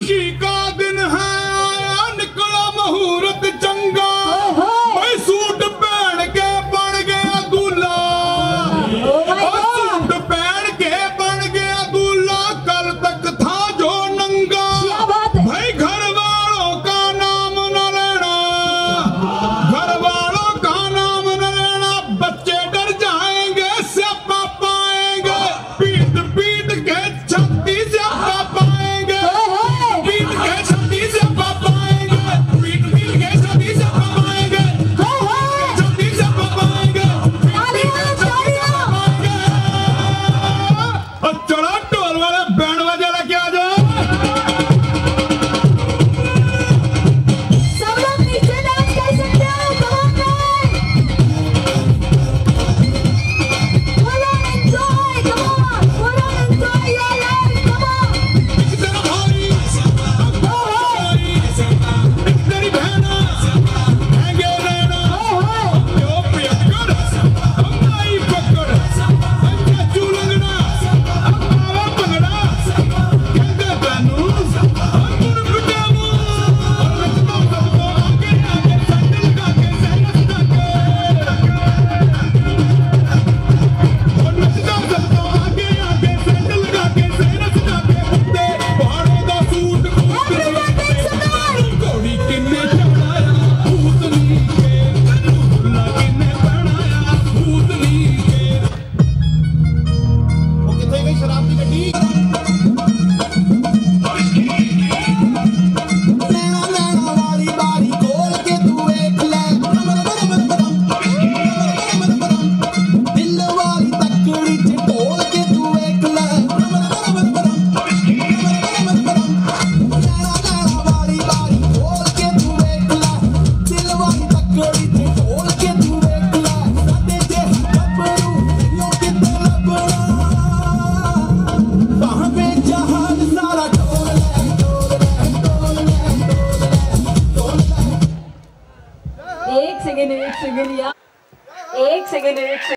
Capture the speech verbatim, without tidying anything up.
खुशी का दिन है, निकला मुहूर्त चंगा, भाई सूट पहन के बन गया दूल्हा, सूट पहन के बन गया दूल्हा, कल तक था जो नंगा, भाई घर वालों का नाम न लेना, घर वालों का नाम न लेना, बच्चे डर जाएंगे स्यापा पाएंगे, पीट पीट के छत्ती स्यापा पाएंगे, पीट के छत्ती स्यापा पाएंगे, पीट पीट के छत्ती स्यापा पाएंगे, छत्ती स्यापा पाएंगे, पीट के छत्ती स्यापा पाएंगे। और चढ़ा ढोल वाले बैंड बाजा लेके आ जाओ। सब लोग नीचे डांस कर सकते हो, come on guys, full on enjoy, come on, full on enjoy your life, come on, तेरा भाई तेरी बहना हैंगे रहना, यो पियक्कर हमारी पकड़, अंजा चूलंगना हमारा पंगड़ा, कहते बनू हम गुटामू, और नचता सबको आगे आगे सैंडल लगा के सहनस लगा के, और नचता सबको आगे आगे सैंडल लगा के सहनस लगा के, उत्ते पहाड़ों दा suit everyone make some noise, घोड़ी किन्ने चढ़ाया भूतनी के, दूल्हा किन्ने बनाया भूतनी के। वो किथे गई शराब दी गड्डी? नैना नैना वाली बारी खोल के तू देख ले, दिल वाली तकड़ी च ढोल के तू देख ले, नैना नैना वाली बारी खोल के तू देख ले, दिल वाली तकड़ी च ढोल के तू देख ले, साडे जेहा गभरू लो किते लभना, बाह पे जहान सारा ढोल ले, ढोल ले, ढोल ले, ढोल ले, ढोल ले। एक सेकंड एक सेकंड यार, एक सेकंड एक सेकंड